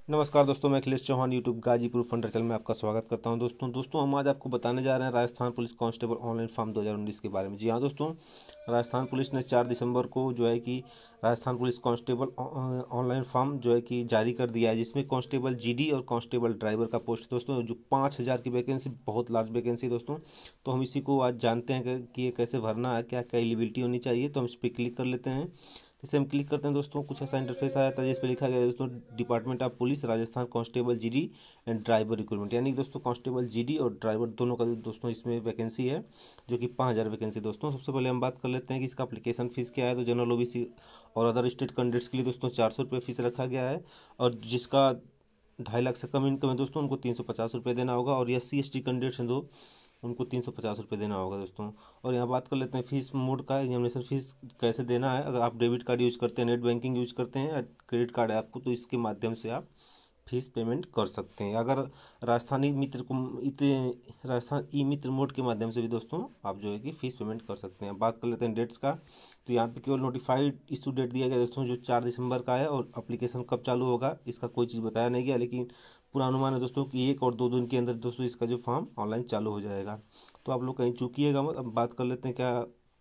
नमस्कार दोस्तों, मैं Akhilesh Chauhan YouTube Ghazipur funder channel में आपका स्वागत करता हूं। दोस्तों हम आज आपको बताने जा रहे हैं Rajasthan police constable online form 2019 के बारे में। जी हाँ दोस्तों, राजस्थान पुलिस ने 4 दिसंबर को जो है कि Rajasthan police constable online form जो है कि जारी कर दिया है, जिसमें कांस्टेबल जीडी और कांस्टेबल ड्राइवर का पोस्ट दोस्तों जो 5,000 की वैकेंसी, बहुत लार्ज वैकेंसी दोस्तों। तो हम इसी को आज जानते हैं कि ये कैसे भरना है, क्या क्या एलिजिबिलिटी होनी चाहिए। तो हम इस पर क्लिक कर लेते हैं। जैसे हम क्लिक करते हैं दोस्तों, कुछ ऐसा इंटरफेस आया था जिस पे लिखा गया है दोस्तों, department of police Rajasthan constable GD and driver recruitment, यानी कि दोस्तों कांस्टेबल जीडी और ड्राइवर दोनों का दोस्तों इसमें वैकेंसी है, जो कि 5,000 वैकेंसी दोस्तों। सबसे पहले हम बात कर लेते हैं कि इसका एप्लीकेशन फीस क्या है। तो जनरल ओबीसी और अदर स्टेट कैंडिडेट्स के लिए दोस्तों 400 रुपये फीस रखा गया है, और जिसका 2.5 लाख से कम इनकम है दोस्तों उनको 350 रुपये देना होगा, और SC ST कैंडिडेट्स हैं दो, उनको 350 रुपये देना होगा दोस्तों। और यहाँ बात कर लेते हैं फीस मोड का, एग्जामिनेशन फीस कैसे देना है। अगर आप डेबिट कार्ड यूज करते हैं, नेट बैंकिंग यूज करते हैं, या क्रेडिट कार्ड है आपको, तो इसके माध्यम से आप फीस पेमेंट कर सकते हैं। अगर राजस्थानी मित्र को राजस्थान ई मित्र मोड के माध्यम से भी दोस्तों आप जो है कि फ़ीस पेमेंट कर सकते हैं। बात कर लेते हैं डेट्स का। तो यहाँ पे केवल नोटिफाइड इशू डेट दिया गया दोस्तों, जो 4 दिसंबर का है, और एप्लीकेशन कब चालू होगा इसका कोई चीज़ बताया नहीं गया, लेकिन पूरा अनुमान है दोस्तों कि 1 और 2 दिन के अंदर दोस्तों इसका जो फॉर्म ऑनलाइन चालू हो जाएगा। तो आप लोग कहीं चूकिएगा मत। अब बात कर लेते हैं क्या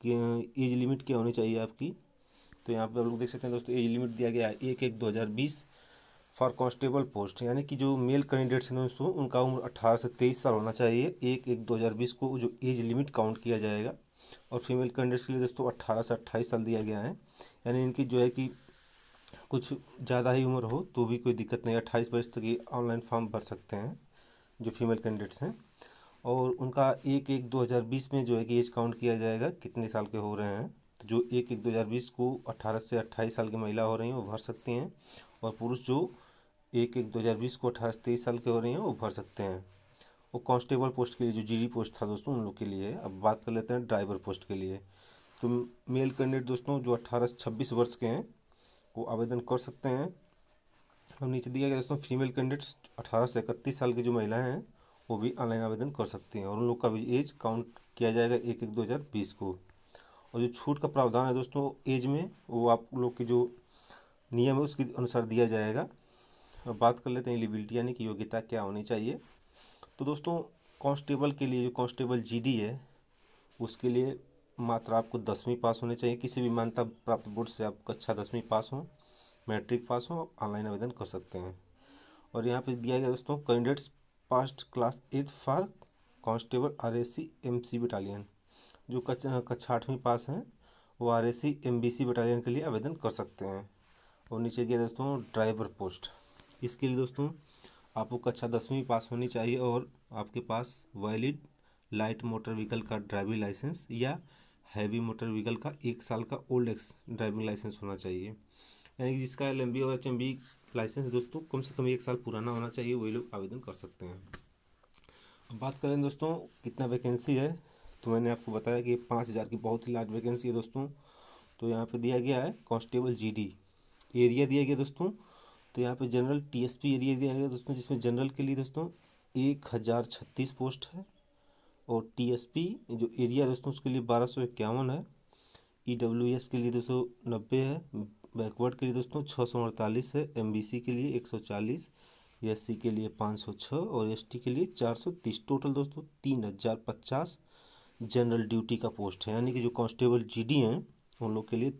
एज लिमिट क्या होनी चाहिए आपकी। तो यहाँ पे आप लोग देख सकते हैं दोस्तों, एज लिमिट दिया गया है 1/1/2020 फॉर कांस्टेबल पोस्ट, यानी कि जो मेल कैंडिडेट्स हैं दोस्तों उनका उम्र 18 से 23 साल होना चाहिए 1/1/2020 को, जो एज लिमिट काउंट किया जाएगा। और फीमेल कैंडिडेट्स के लिए दोस्तों 18 से 28 साल दिया गया है, यानी इनकी जो है कि कुछ ज़्यादा ही उम्र हो तो भी कोई दिक्कत नहीं है, 28 वर्ष तक ये ऑनलाइन फॉर्म भर सकते हैं जो फीमेल कैंडिडेट्स हैं। और उनका 1/1/2020 में जो है कि एज काउंट किया जाएगा कितने साल के हो रहे हैं। तो जो 1/1/2020 को 18 से 28 साल की महिला हो रही हैं वो भर सकती हैं, और पुरुष जो 1/1/2020 को 18 से 23 साल के हो रही हैं वो भर सकते हैं। वो कांस्टेबल पोस्ट के लिए जो जीडी पोस्ट था दोस्तों उन लोग के लिए है। अब बात कर लेते हैं ड्राइवर पोस्ट के लिए। तो मेल कैंडिडेट दोस्तों जो 18 से 26 वर्ष के हैं वो आवेदन कर सकते हैं। और नीचे दिया गया दोस्तों, फीमेल कैंडिडेट्स 18 से 31 साल की जो महिलाएं हैं वो भी ऑनलाइन आवेदन कर सकती हैं, और उन लोग का भी एज काउंट किया जाएगा 1/1/2020 को। और जो छूट का प्रावधान है दोस्तों एज में, वो आप लोग की जो नियम है उसके अनुसार दिया जाएगा। अब बात कर लेते हैं एलिजिबिलिटी, यानी कि योग्यता क्या होनी चाहिए। तो दोस्तों कांस्टेबल के लिए, जो कांस्टेबल जीडी है उसके लिए मात्र आपको 10वीं पास होने चाहिए, किसी भी मान्यता प्राप्त बोर्ड से आप कक्षा 10वीं पास हो, मैट्रिक पास हो, ऑनलाइन आवेदन कर सकते हैं। और यहाँ पे दिया गया दोस्तों, candidates past class 8 for constable RAC MC battalion, जो कक्षा 8वीं पास हैं वो RAC MBC बटालियन के लिए आवेदन कर सकते हैं। और नीचे गया दोस्तों ड्राइवर पोस्ट, इसके लिए दोस्तों आपको कक्षा 10वीं पास होनी चाहिए, और आपके पास वैलिड लाइट मोटर व्हीकल का ड्राइविंग लाइसेंस या हैवी मोटर व्हीकल का 1 साल का ओल्ड ड्राइविंग लाइसेंस होना चाहिए, यानी कि जिसका LMB और HMB लाइसेंस दोस्तों कम से कम 1 साल पुराना होना चाहिए, वही लोग आवेदन कर सकते हैं। अब बात करें दोस्तों कितना वैकेंसी है। तो मैंने आपको बताया कि 5,000 की बहुत ही लार्ज वैकेंसी है दोस्तों। तो यहाँ पे दिया गया है कांस्टेबल जीडी, एरिया दिया गया दोस्तों। तो यहाँ पे जनरल TSP एरिया दिया गया दोस्तों, जिसमें जनरल के लिए दोस्तों 1,036 पोस्ट है, और TSP जो एरिया दोस्तों उसके लिए 1251 है, EWS के लिए 290 है, बैकवर्ड के लिए दोस्तों 648 है, MBC के लिए 140, SC के लिए 506, और ST के लिए 430। टोटल दोस्तों 3,050 जनरल ड्यूटी का पोस्ट है, यानी कि जो कांस्टेबल जीडी हैं उन लोग के लिए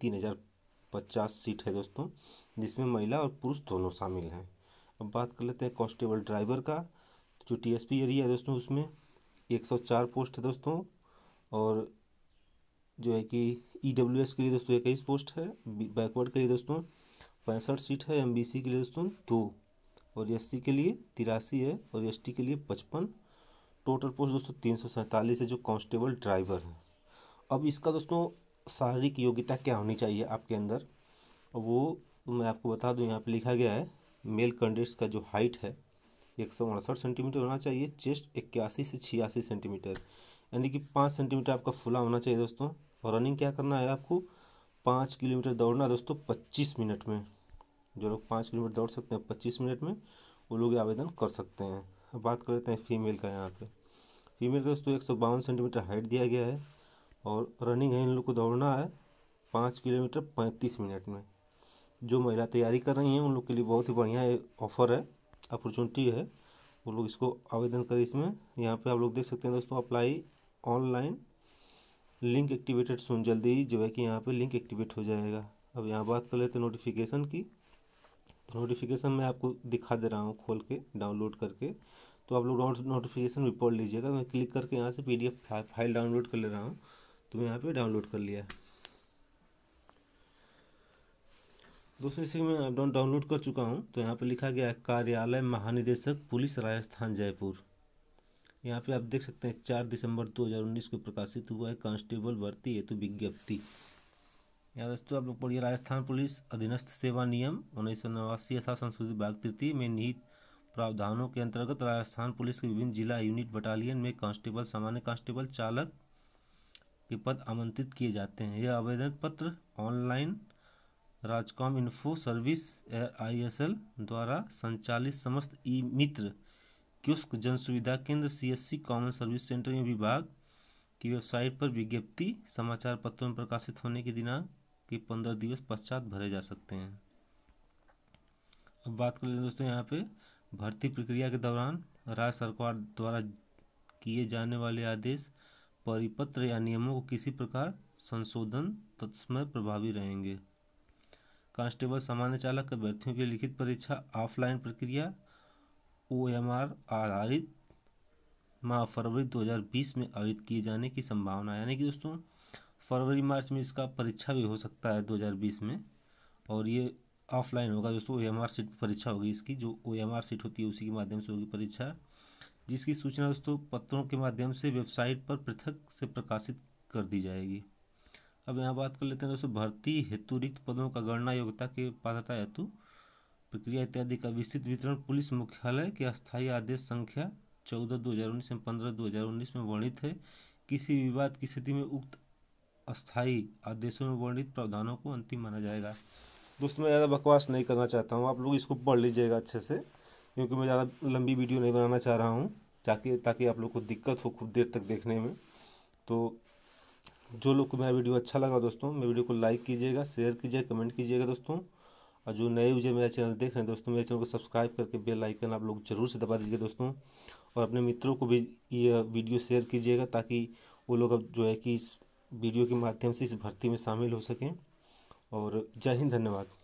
3,050 सीट है दोस्तों, जिसमें महिला और पुरुष दोनों शामिल हैं। अब बात कर लेते हैं कांस्टेबल ड्राइवर का। जो TSP एरिया है दोस्तों उसमें 104 पोस्ट है दोस्तों, और जो है कि EWS के लिए दोस्तों 21 पोस्ट है, बैकवर्ड के लिए दोस्तों 65 सीट है, MBC के लिए दोस्तों 2, और SC के लिए 83 है, और ST के लिए 55। टोटल पोस्ट दोस्तों 347 है जो कांस्टेबल ड्राइवर है। अब इसका दोस्तों शारीरिक योग्यता क्या होनी चाहिए आपके अंदर, वो मैं आपको बता दूं। यहाँ पे लिखा गया है मेल कैंडिडेट्स का जो हाइट है 168 सेंटीमीटर होना चाहिए, चेस्ट 81 से 86 सेंटीमीटर, यानी कि 5 सेंटीमीटर आपका फुला होना चाहिए दोस्तों। और रनिंग क्या करना है आपको, 5 किलोमीटर दौड़ना दोस्तों 25 मिनट में। जो लोग 5 किलोमीटर दौड़ सकते हैं 25 मिनट में, वो लोग आवेदन कर सकते हैं। अब बात कर लेते हैं फीमेल का। यहाँ पे फीमेल का दोस्तों 152 सेंटीमीटर हाइट दिया गया है, और रनिंग है इन लोग को दौड़ना है 5 किलोमीटर 35 मिनट में। जो महिला तैयारी कर रही हैं उन लोग के लिए बहुत ही बढ़िया ऑफर है, अपॉर्चुनिटी है। वो लोग इसको आवेदन करें। इसमें यहाँ पे आप लोग देख सकते हैं दोस्तों, apply online link activated soon, जल्दी ही जो है कि यहाँ पे लिंक एक्टिवेट हो जाएगा। अब यहाँ बात कर लेते हैं नोटिफिकेशन की। तो नोटिफिकेशन मैं आपको दिखा दे रहा हूँ खोल के डाउनलोड करके, तो आप लोग नोटिफिकेशन भी पढ़ लीजिएगा। मैं क्लिक करके यहाँ से PDF फाइल डाउनलोड कर ले रहा हूँ, तो मैं यहाँ पे डाउनलोड कर लिया दोस्तों। इसे मैं डाउनलोड कर चुका हूँ। तो यहाँ पे लिखा गया है कार्यालय महानिदेशक पुलिस राजस्थान जयपुर। यहाँ पे आप देख सकते हैं 4 दिसंबर 2019 को प्रकाशित हुआ है कांस्टेबल भर्ती हेतु विज्ञप्ति। यहाँ दोस्तों आप लोग पढ़िए, राजस्थान पुलिस अधीनस्थ सेवा नियम 1989 यथा संशोधित भाग 3 में निहित प्रावधानों के अंतर्गत राजस्थान पुलिस के विभिन्न जिला यूनिट बटालियन में कांस्टेबल, सामान्य कांस्टेबल, चालक के पद आमंत्रित किए जाते हैं। यह आवेदन पत्र online RajComp info service ISL द्वारा संचालित समस्त ई मित्र कियोस्क जन सुविधा केंद्र CSC कॉमन सर्विस सेंटर में विभाग की वेबसाइट पर विज्ञप्ति समाचार पत्रों में प्रकाशित होने के दिनांक के 15 दिवस पश्चात भरे जा सकते हैं। अब बात कर लेते हैं दोस्तों, यहाँ पे भर्ती प्रक्रिया के दौरान राज्य सरकार द्वारा किए जाने वाले आदेश, परिपत्र या नियमों को किसी प्रकार संशोधन तत्समय प्रभावी रहेंगे। कांस्टेबल सामान्य चालक अभ्यर्थियों की लिखित परीक्षा ऑफलाइन प्रक्रिया OMR आधारित माह फरवरी 2020 में आयोजित किए जाने की संभावना है। यानी कि दोस्तों फरवरी मार्च में इसका परीक्षा भी हो सकता है 2020 में, और ये ऑफलाइन होगा दोस्तों। OMR सीट परीक्षा होगी इसकी, जो OMR सीट होती है उसी के माध्यम से होगी परीक्षा, जिसकी सूचना दोस्तों पत्रों के माध्यम से वेबसाइट पर पृथक से प्रकाशित कर दी जाएगी। अब यहाँ बात कर लेते हैं दोस्तों, भर्ती हेतु रिक्त पदों का गणना, योग्यता के पात्रता हेतु प्रक्रिया इत्यादि का विस्तृत वितरण पुलिस मुख्यालय के अस्थायी आदेश संख्या 14/2019 एवं 15/2019 में वर्णित है। किसी विवाद की स्थिति में उक्त अस्थायी आदेशों में वर्णित प्रावधानों को अंतिम माना जाएगा। दोस्तों मैं ज़्यादा बकवास नहीं करना चाहता हूँ, आप लोग इसको पढ़ लीजिएगा अच्छे से, क्योंकि मैं ज़्यादा लंबी वीडियो नहीं बनाना चाह रहा हूँ, ताकि आप लोग को दिक्कत हो खूब देर तक देखने में। तो जो लोग को मेरा वीडियो अच्छा लगा दोस्तों, मेरे वीडियो को लाइक कीजिएगा, शेयर कीजिएगा, कमेंट कीजिएगा दोस्तों। और जो नए यूजर मेरा चैनल देख रहे हैं दोस्तों, मेरे चैनल को सब्सक्राइब करके बेल आइकन आप लोग जरूर से दबा दीजिए दोस्तों। और अपने मित्रों को भी ये वीडियो शेयर कीजिएगा, ताकि वो लोग अब जो है कि इस वीडियो के माध्यम से इस भर्ती में शामिल हो सकें। और जय हिंद, धन्यवाद।